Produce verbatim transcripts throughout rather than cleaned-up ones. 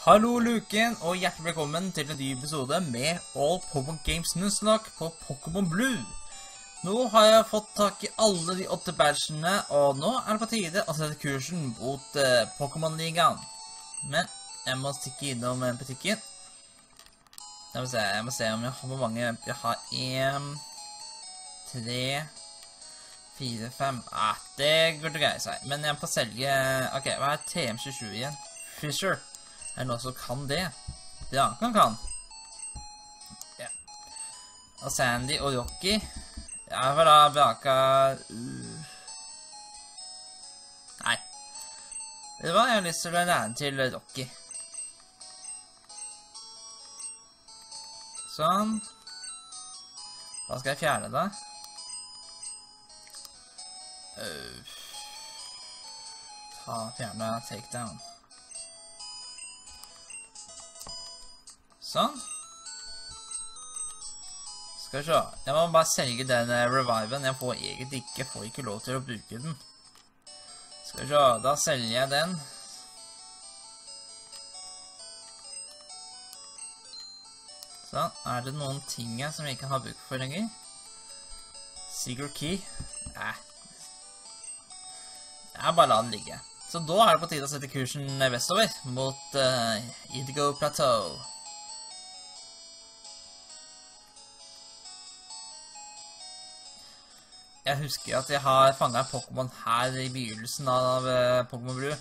Hallo Luken, og hjertelig velkommen til en ny episode med All Pokémon Games Nuzlocke på Pokémon Blue. Nå har jeg fått tak i alle de åtte badgene, og nå er det på tide å sette kursen mot uh, Pokémon-ligaen. Men jeg må stikke innom butikken. Jeg må se, jeg må se om jeg har hvor mange. Jeg har en, tre, fire, fem. Ah, det går det greie seg. Men jeg får selge... Ok, hva er T M tjuesju igjen? Fisher. Er det noen som kan det? Ja, han kan. Ja. Og Sandy og Rocky. Ja, for da braka... Uh. Nei. Vet du hva? Jeg har lyst til å lære til Rocky. Sånn. Hva skal jeg fjerne da? Uh. Ta, fjerne takedown. Sånn. Skal vi se. Jeg må bare selge den reviven. Jeg får egentlig ikke, får ikke lov til å bruke den. Skal vi se. Da selger jeg den. Sånn. Er det noen ting som jeg ikke har bruk for lenger? Secret key? Nei. Jeg bare la den ligge. Så da er det på tide å sette kursen vestover mot uh, Indigo Plateau. Jeg husker at jeg har fanget en Pokémon her i begynnelsen av uh, Pokémon Blue.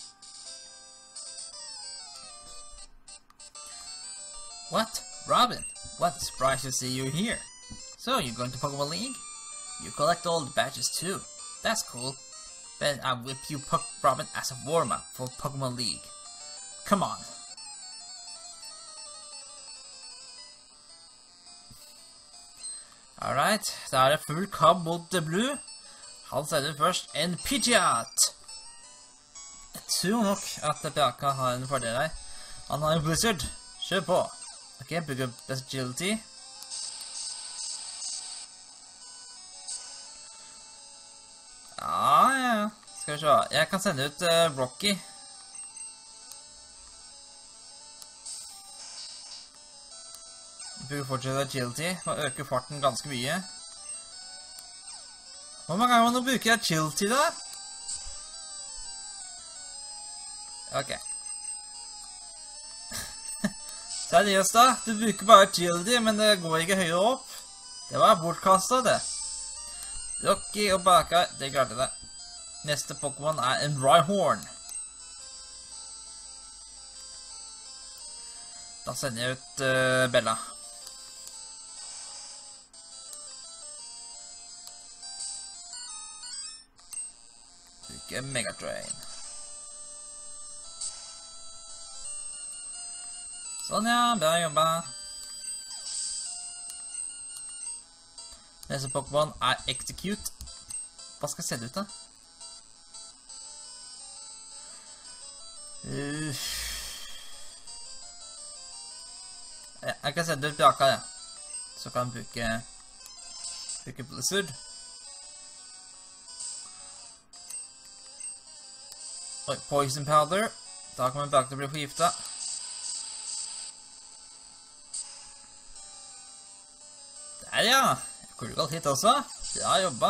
What? Robin? What a surprise to see you here. So, you're going to Pokémon League? You collect all the badges too. That's cool. Then I'll whip you Puck Robin as a warm-up for Pokémon League. Come on. Alright, da er det full kamp mot The Blue. Han sender først en Pidgeot. Jeg tror nok at Braka har en fordel her. Han har en Blizzard. Kjør på. Ok, bygger Best Agility. Ja, ja, ja. Skal vi se. Jeg kan sende ut uh, Rocky. Bygger fortsatt agility, og øker farten ganske mye. Hvor mange ganger må du bruke agility da? Ok. Seriøst da, du bruker bare agility, men det går ikke høyere opp. Det var bortkastet det. Rocky og Baka, det klarte det. Neste Pokémon er en Rhyhorn. Da sender jeg ut uh, Bella. Mega Drain. Sånn ja, bra jobba. Neste Pokémon er Execute. Hva skal jeg se det ut da? Uh. Jeg kan sende ut Braka, ja. Så kan jeg bruke bruke Blizzard. Oi, Poison Powder. Da kommer Braka til å bli forgiftet. Der ja! Critical hit også. Bra jobba.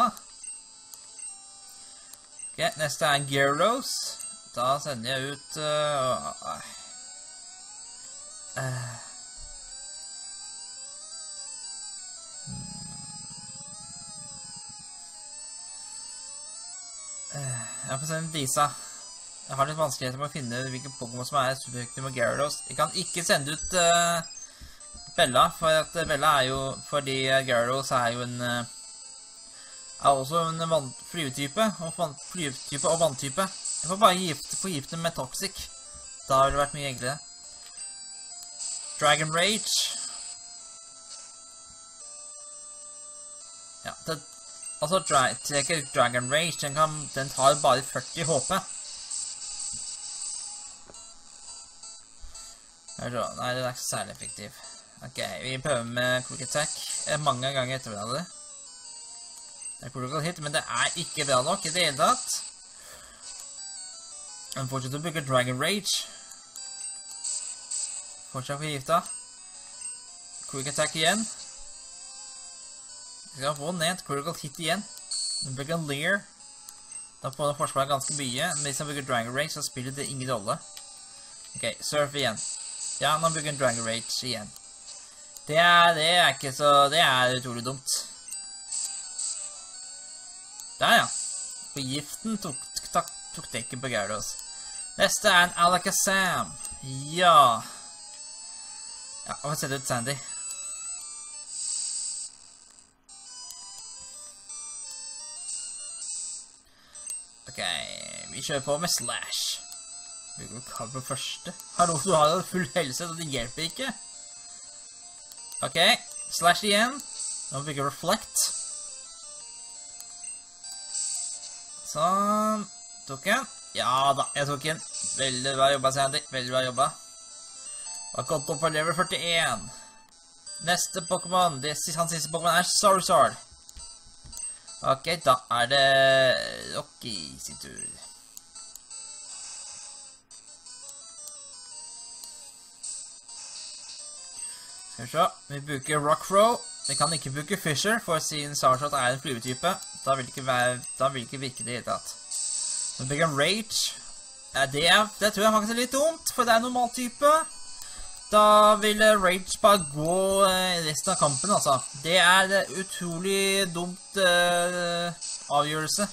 Ok, neste er en Gyarados. Da sender jeg ut... Uh, uh, uh. Uh, jeg får sende Disa. Jeg har litt vanskeligheter med å finne hvilke Pokémon som er superhøyte med Gyarados. Jeg kan ikke sende ut uh, Bella, for at Bella er jo... Fordi Gyarados er jo en... Uh, er også en flyvetype, og flyvetype og vanntype. Jeg får bare gifte, forgifte med Toxic. Da ville det vært mye enklere. Dragon Rage. Ja, det... Altså, dra, det er ikke Dragon Rage, den, kan, den tar bare førti H P. Nei, det er ikke særlig effektiv. Ok, vi prøver med Quick Attack mange ganger etter hverandre. Det er critical hit, men det er ikke bra nok i det hele tatt. Han fortsetter å bruke Dragon Rage. Fortsatt forgifta. Quick attack igjen. Vi skal få ned et critical hit igjen. Vi bygger en Leer. Da får det forsvaret ganske mye. Men hvis han bygger Dragon Rage, så spiller det ingen rolle. Ok, surf igjen. Ja, nå bygger en Dragon Rage igjen. Det er, det er ikke så... Det er utrolig dumt. Der, ja. Forgiften tok, tok, tok dekken på Gyarados. Neste er en Alakazam. Ja. Ja, hva ser det ut, Sandy? Ok, vi kjører på med Slash. Vi går cover første. Hallo, du har jo full helse, så det hjelper ikke. Ok, Slash igjen. Nå bygger Reflect. Sånn. Tok en. Ja da, jeg tok en. Veldig bra jobba, Sandy. Veldig bra jobba. Og gått opp på level førtien. Neste Pokémon, hans siste Pokémon er Charizard. Ok, da er det Rocky sin tur. Skal vi se, vi bruker Rockthrow. Vi kan ikke bruke Fisher, for siden Charizard er en flyvetype. Da vil det ikke, være, da vil det ikke virke det i hele tatt. Vi bruker en Rage. Ja, det, er, det tror jeg faktisk er litt dumt, for det er en normal type. Da vil Rage bare gå resten av kampen, altså. Det er det utrolig dumt uh, avgjørelse.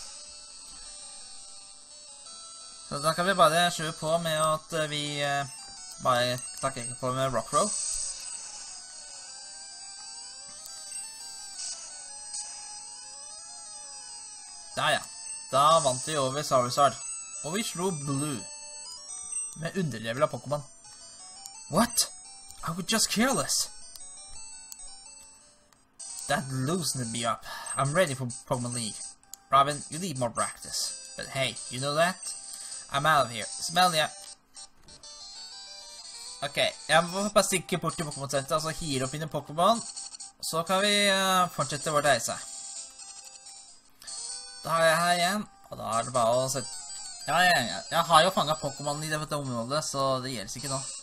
Så da kan vi bare kjøre på med at vi uh, bare takker ikke på med Rockthrow. Der, ja. Da vant vi over Charizard. Og vi slo Blue. Med underlevel av Pokémon. What? I was just careless. That loosened me up. I'm ready for Pokemon League. Robin, you need more practice. But hey, you know that? I'm out of here. Smell ya. Ok, jeg må bare stikke bort til Pokémon Center, og så heale opp inn i Pokémon. Så kan vi uh, fortsette vår reise. Da har jeg her igjen, og da er det bare å sette... Ja, jeg, jeg, jeg har jo fanget Pokémon i dette området, så det gjelder ikke nå.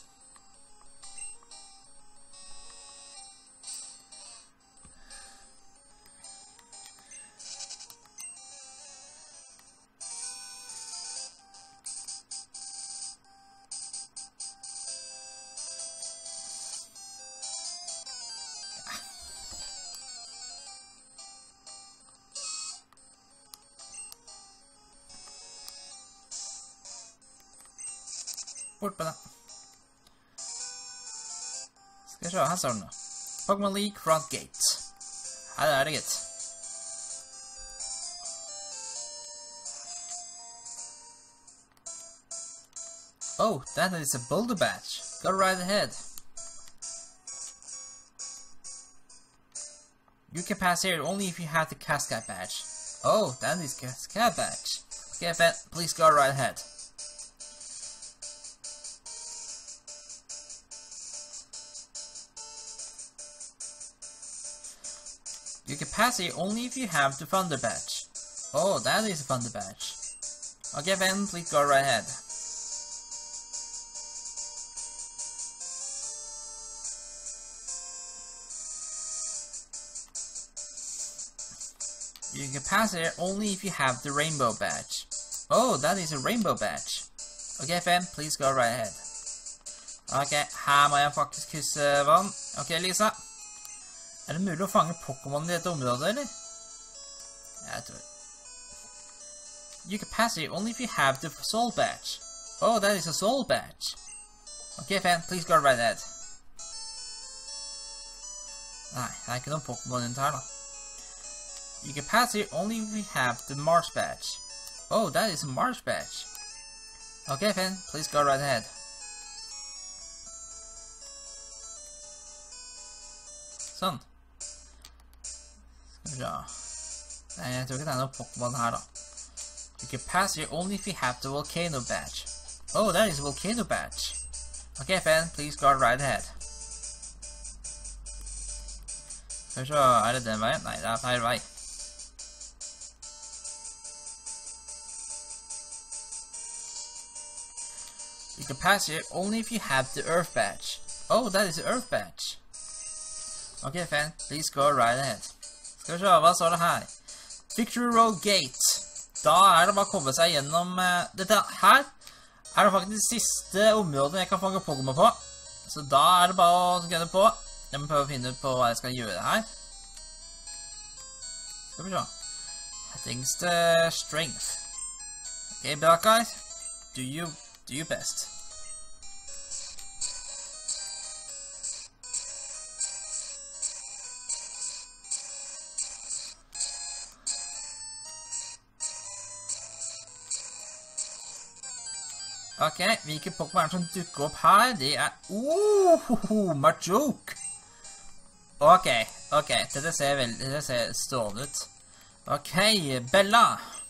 Bort på det. Skal vi se, her står det nå. Pokémon League Front Gate. Her er det, gitt. Oh, that is a Boulder Badge. Go right ahead. You can pass here only if you have the Cascade Badge. Oh, that is Cascade Badge. Okay, Ben, please go right ahead. You can pass here only if you have the Thunder Badge. Oh, that is a Thunder Badge. Okay, Ben, please go right ahead. You can pass here only if you have the Rainbow Badge. Oh, that is a Rainbow Badge. Okay, Ben, please go right ahead. Ok, her må jeg faktisk krysse vann. Ok, Lisa. Er det mulig å fange Pokémon i dette området, eller? Jeg tror. You can pass here only if you have the Soul Badge. Oh, that is a Soul Badge. Okay, fan, please go right ahead. Nei, det er ikke noen Pokémon rundt her, da. You can pass here only if you have the Marsh Badge. Oh, that is a Marsh Badge. Okay, fan, please go right ahead. Sånn. Ja. Nei, jeg tror ikke det er noen Pokémon her, da. You can pass here only if you have the Volcano Badge. Oh, that is a Volcano Badge. Okay, fan, please go right ahead. Skal vi se, er det den veien? Nei, det er feil vei. You can pass here only if you have the Earth Badge. Oh, that is the Earth Badge. Okay, fan, please go right ahead. Skal vi se, hva står det her? Victory Road Gate. Da er det bare å komme seg gjennom uh, dette her. Er det faktisk det siste området jeg kan fange Pokémon på. Så da er det bare å gunne på. Jeg må prøve å finne ut på hva jeg skal gjøre her. Skal vi se. I think it's the strength. Okay, Black Eyes. Do you, do your best. Ok, hvilke Pokémon er det som dukker opp her? Det er... Ohoho, Machoke! Ok, ok, dette ser veldig, dette ser strålende ut. Ok, Bella!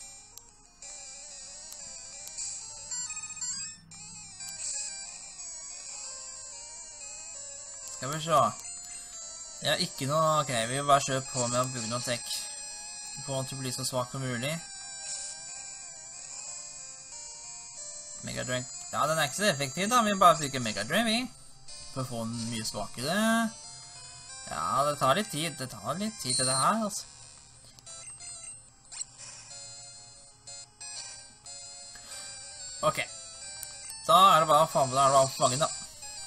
Skal vi se. Jeg har ikke noe... Ok, vi vil bare kjøre på med å bygge noe tech. Få den til å bli så svak som mulig. Mega Drain. Ja, den er ikke så effektiv da, vi bare bruker Mega Drain vi. For å få den mye svakere. Ja, det tar litt tid, det tar litt tid til det her, altså. Ok. Da er det bare å fange, da er det bare å fange da.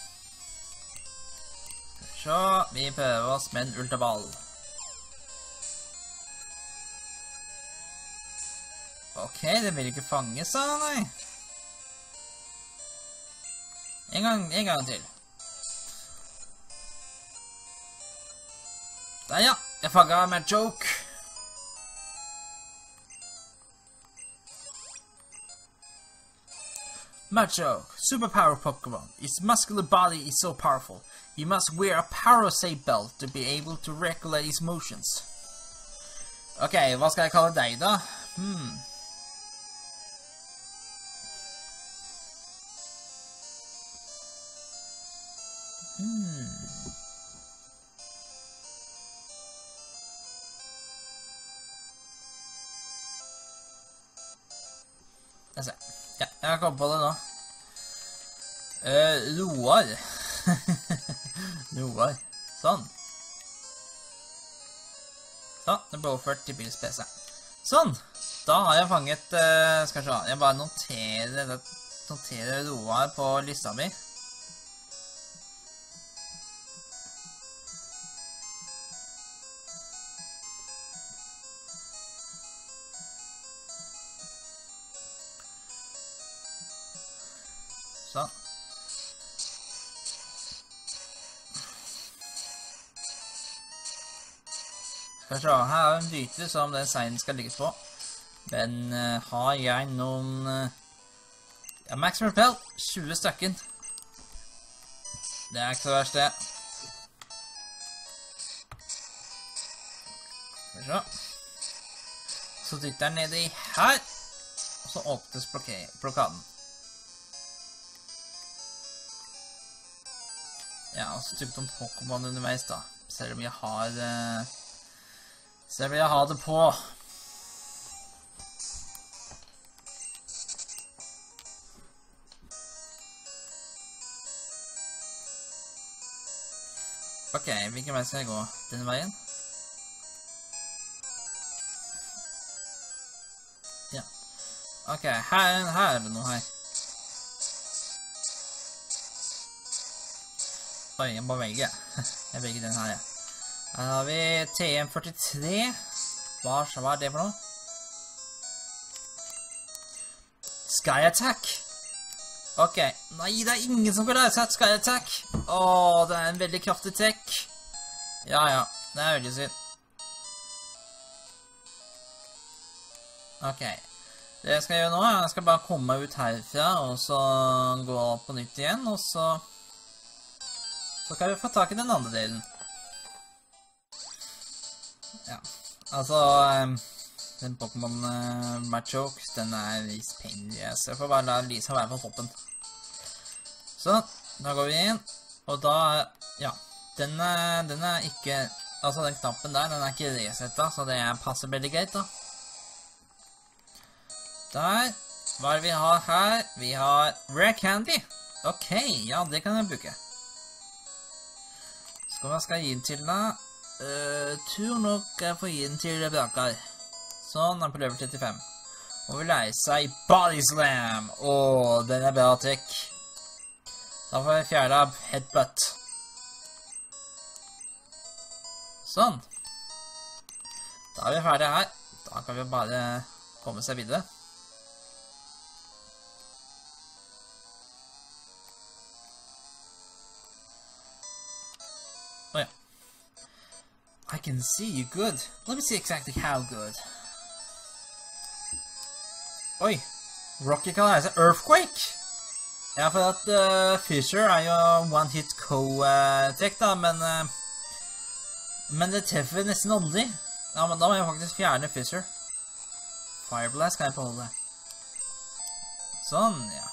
Så, vi prøver oss med en ultraball. Ok, det vil ikke fanges da, nei. En gang, en gang til. Der ja, jeg fanget Machoke. Machoke, superpower Pokémon. Its muscular body is so powerful. You must wear a Parasite belt to be able to regulate its motions. Ok, hva skal jeg kalle deg da? Hmm... Hmm. Jeg ser. Ja, jeg kom på det nå. Uh, Roar. Roar. Sånn. Sånn, det ble overført til Bills P C. Sånn. Da har jeg fanget, uh, skal jeg se, jeg bare noterer, noterer Roar på lista mi. Sånn. Skal vi se, her er en byte som den seinen skal ligge på. Men uh, har jeg noen... Uh, ja, Maximum Repel, tjue stykken. Det er ikke så verst det. Skal vi se. Så dytter den nede i her. Og så åpnes blokaden. Ja, og så styrt om Pokémon underveis da. Selv om jeg har... Uh, selv om jeg har det på. Ok, hvilken vei skal jeg gå? Denne veien? Ja. Ok, her, her er det noe her. Oi, jeg må velge. Jeg velger den her, ja. Her har vi T M førtitre. Hva, hva er det for noe? Sky Attack. Ok. Nei, det er ingen som kan lære seg Sky Attack. Åh, det er en veldig kraftig tech. Ja, ja. Det er veldig synd. Ok. Det jeg skal gjøre nå, jeg skal bare komme meg ut herfra, og så gå opp på nytt igjen, og så... Så kan vi få tak i den andre delen. Ja, altså, um, den Pokémon uh, Machoke, den er litt pinlig, så jeg får bare la Lisa være på toppen. Så, da går vi inn, og da, ja, den er, den er ikke, altså den knappen der, den er ikke resettet, så det passer veldig greit da. Der, hva er det vi har her? Vi har Rare Candy. Ok, ja, det kan jeg bruke. Skal vi skal gi den til da? Uh, tror nok jeg får gi den til Brakar. Sånn, den er på level trettifem. Og vi leier seg Body Slam. Åh, den er bra trekk. Da får vi fjerde av Headbutt. Sånn. Da er vi ferdige her. Da kan vi bare komme seg videre. Åja. I can see you good. Let me see exactly how good. Oi. Rocky kan lære seg Earthquake. Ja, for at uh, Fisher er jo one-hit co-trekk da, men... Uh, men det treffer nesten aldri. Ja, men da må jeg faktisk fjerne Fisher. Fireblast kan jeg beholde. Sånn, ja.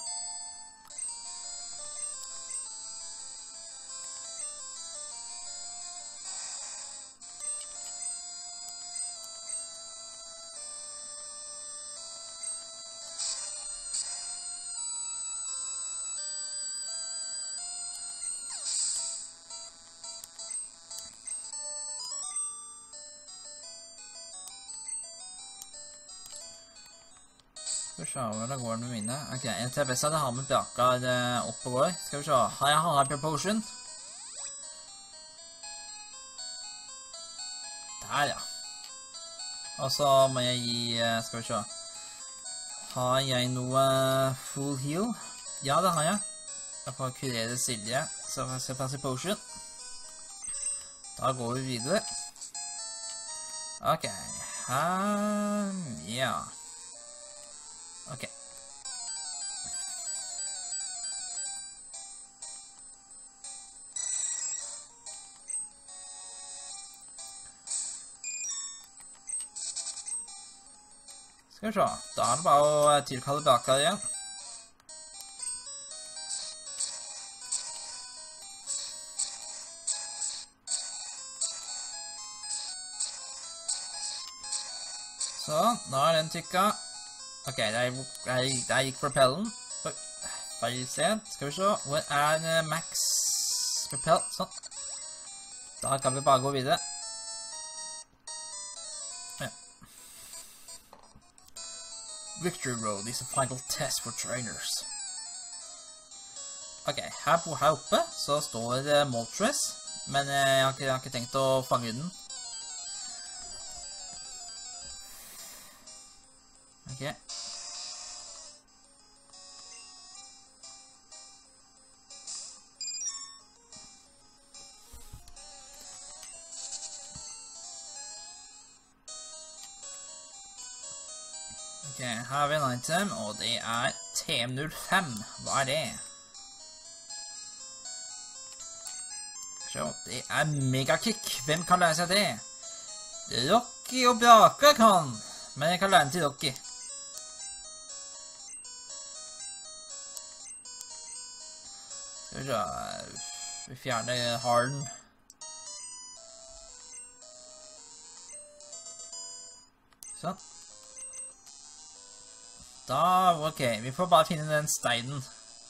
Skal vi se, hvordan går det med mine? Ok, en til best hadde har med Brakar opp og går. Skal vi se, har jeg Hyper Potion? Der, ja. Og så må jeg gi, skal vi se. Har jeg noe full heal? Ja, det har jeg. Jeg får kurere Silje, så får jeg se passe Potion. Da går vi videre. Ok, her, ja. Ok. Skal vi se. Da er det bare å tilkalle Brakar igjen. Sånn, nå er den tykka. Ok, der, der, der gikk propellen. Oi, feil sted. Skal vi se. Hvor er uh, max propell? Sånn. Da kan vi bare gå videre. Ja. Victory Road is a final test for trainers. Ok, her, her oppe så står uh, Moltres. Men uh, jeg, har ikke, jeg har ikke tenkt å fange den. Ok. Ok, her har vi en item, og det er T M null fem. Hva er det? Så, det er Megakick. Hvem kan lære seg det? Rocky og Brakar kan, men jeg kan lære den til Rocky. Skal vi se, vi fjerner Harden. Sånn. Da, ok, vi får bare finne den steinen.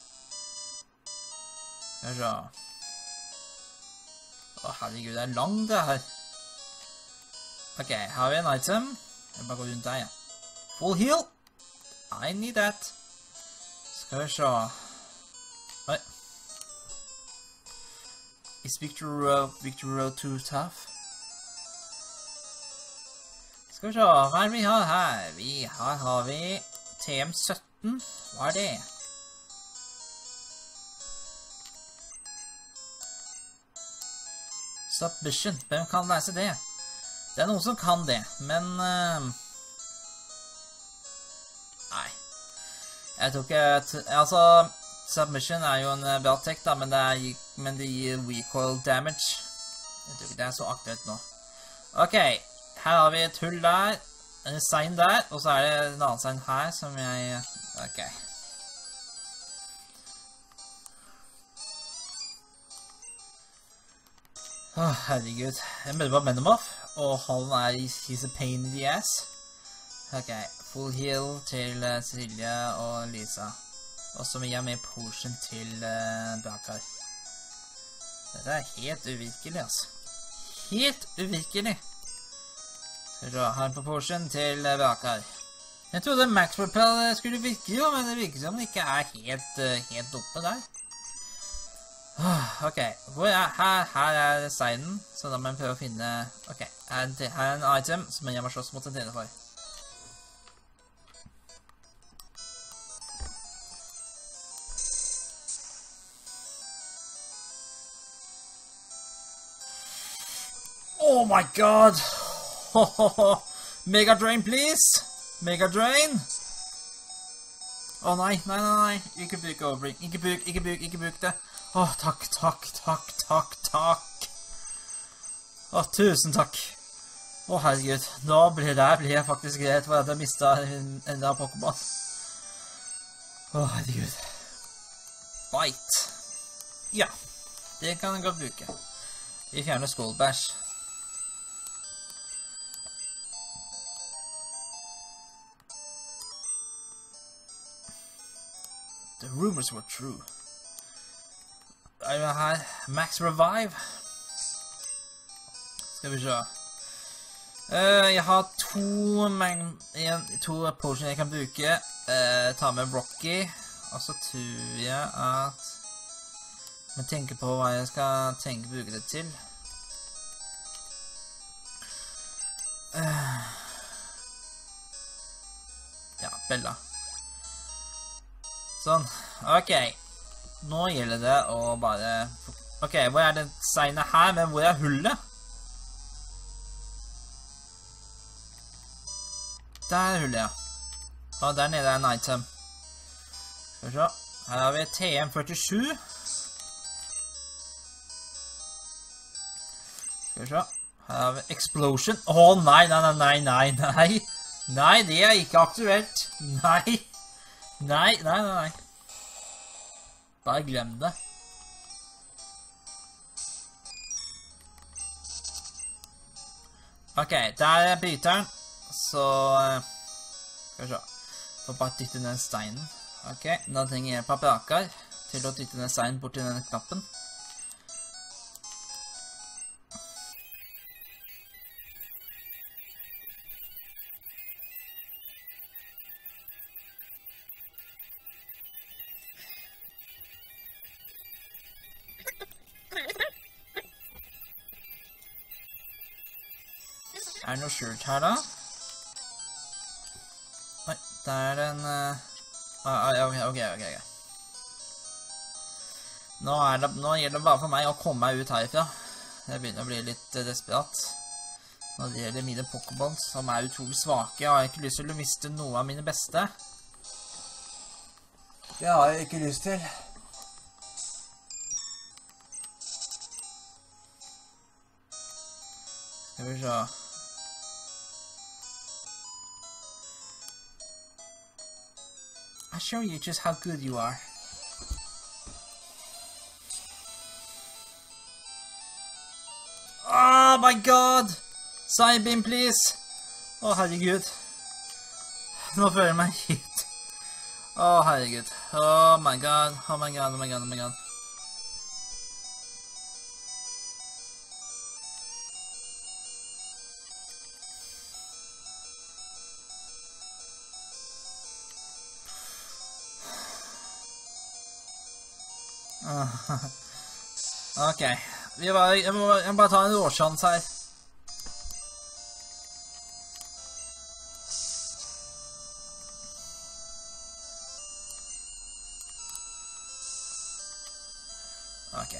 Skal vi se. Å, herregud, det er langt det her. Ok, her har vi en item. Jeg bare går rundt der, ja. Full heal. I need that. Skal vi se. Oi. Is Victory Road, Victory Road too tough? Skal vi se, hva er det vi har her? Vi har, har vi T M sytten. Hva er det? Submission. Hvem kan lese det? Det er noen som kan det, men... Uh, nei. Jeg tror ikke... Altså, Submission er jo en uh, bra tech da, men det, er, men det gir recoil damage. Jeg tror ikke det er så aktuelt nå. Ok, her har vi et hull der, en sign der, og så er det en annen sign her som jeg... Ok. Åh, oh, herregud. Jeg møter bare Menomorph, og han er he's a pain in the ass. Ok, full heal til uh, Silje og Lisa. Og så må jeg med potion til uh, Brakar. Dette er helt uvirkelig, altså. Helt uvirkelig. Skal vi se, her på Porsche til Bakar. Jeg trodde Max Propel skulle virke jo, men det virker som det ikke er helt, helt oppe der. Ok, hvor er, her, her er steinen, så da må jeg prøve å finne... Ok, her er, her er en item som jeg må slåss mot en tjene for. Oh my god! Ho, ho, ho. Mega Drain, please! Mega Drain! Å oh, nei, nei, nei, nei. Ikke bruk overbring. Ikke bruk, ikke bruk, ikke bruk det. Åh, oh, takk, takk, takk, takk, takk. Åh, oh, tusen takk. Åh, oh, herregud. Nå blir det, blir jeg faktisk greit for at jeg mistet en, en av Pokémon. Åh, oh, herregud. Bite. Ja, det kan jeg godt bruke. Vi fjerner Skullbash. The rumors were true. Er det her? Max Revive. Skal vi se. Uh, jeg har to, en, to potions jeg kan bruke. Uh, ta med Rocky. Og så tror jeg at... Jeg tenker på hva jeg skal tenke å bruke det til. Uh, ja, Bella. Sånn, ok. Nå gjelder det å bare... Ok, hvor er den steinen her, men hvor er hullet? Der er hullet, ja. Og der nede er en item. Skal vi se. Her har vi T M førtisju. Skal vi se. Her har vi Explosion. Åh, oh, nei, nei, nei, nei, nei. Nei, det er ikke aktuelt. Nei. Nei, nei, nei, nei. Bare glem det. Ok, der er bryteren. Så... Skal vi se. Får bare dytte den steinen. Ok, da trenger jeg Paprakar til å dytte den steinen bort til denne knappen. Er det noe skjult her da? Oi, der er en... Uh... Ah, ok, ok, ok, ok. Nå, er det, nå gjelder det bare for meg å komme meg ut herifra. Jeg begynner å bli litt uh, desperat. Når det gjelder mine Pokémon, som er utrolig svake, jeg har ikke lyst til å miste noe av mine beste. Det har jeg ikke lyst til. Skal vi se... I'll show you just how good you are. Oh my god! Psybeam, please! Å, oh, herregud. Nå føler jeg meg hit. Å, oh, herregud. Oh my god, oh my god, oh my god, oh my god. Ok, vi var, jeg, må, jeg må bare ta en råsjans her. Ok.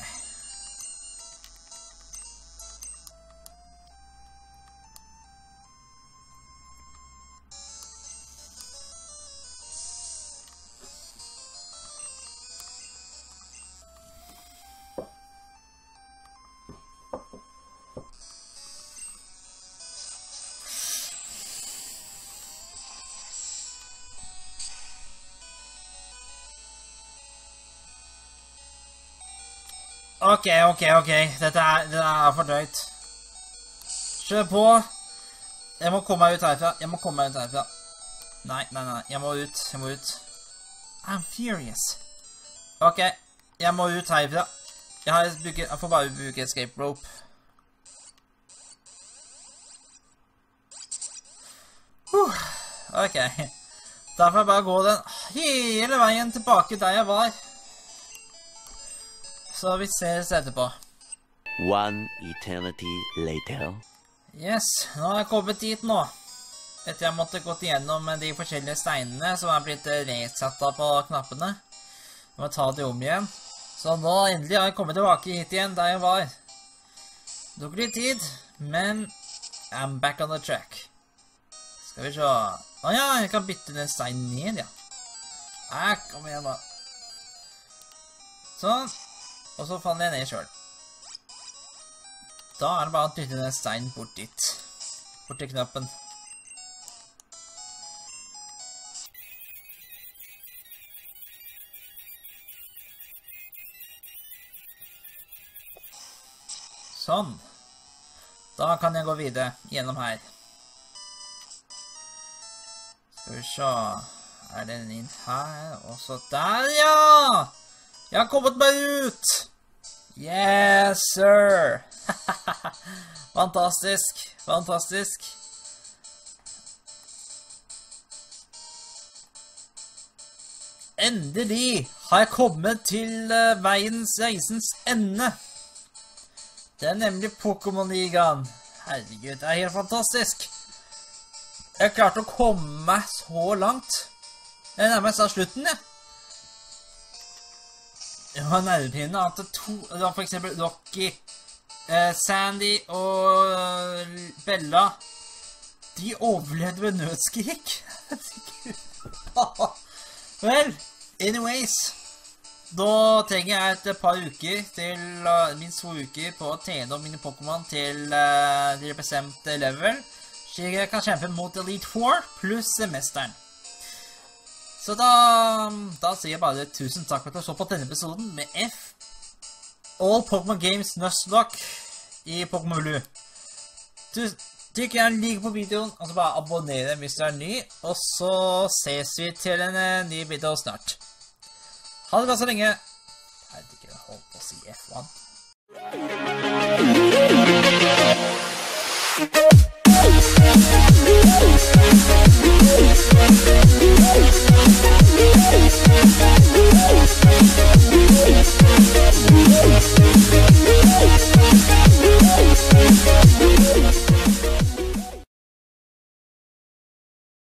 Ok, ok, ok. Dette er, dette er for drøyt. Kjør på. Jeg må komme meg ut herfra. Jeg må komme meg ut herfra. Nei, nei, nei. Jeg må ut. Jeg må ut. I'm furious. Ok. Jeg må ut herfra. Jeg, har bruker, jeg får bare bruke escape rope. Uh, ok. Da får jeg bare gå den hele veien tilbake der jeg var. Så vi ses etterpå. One eternity later. Yes, nå har jeg kommet dit nå. Etter jeg måtte gått igjennom de forskjellige steinene som er blitt resatt på knappene. Jeg må ta det om igjen. Så nå endelig har jeg kommet tilbake hit igjen der jeg var. Det tok litt tid, men I'm back on the track. Skal vi se. Å ja, jeg kan bytte den steinen ned, ja. Nei, kom igjen da. Sånn. Og så faller jeg ned selv. Da er det bare å dytte den steinen bort dit. Bort til knappen. Sånn. Da kan jeg gå videre gjennom her. Skal vi se. Er den inn her? Og så der, ja! Jeg har kommet meg ut! Yes, sir! Fantastisk, fantastisk. Endelig har jeg kommet til uh, veiens reisens ende. Det er nemlig Pokémon-ligaen. Herregud, det er helt fantastisk. Jeg klarte å komme meg så langt. Jeg er nærmest av slutten, jeg. Det var nervepirrende at det to, det var for eksempel Rocky, eh, Sandy og eh, Bella. De overlevde ved nødskrik. Vel, anyways. Da trenger jeg et par uker til, uh, minst to uker på å trene om mine Pokémon til uh, de bestemte level, slik jeg kan kjempe mot Elite Four pluss mesteren. Så da, da sier jeg bare tusen takk for at du så på denne episoden med F. All Pokémon Games Nuzlocke i Pokémon Blue. Trykk gjerne like på videoen, og så bare abonnere hvis du er ny, og så ses vi til en uh, ny video snart. Ha det bra så lenge. Jeg vet ikke, jeg holdt på å si F one.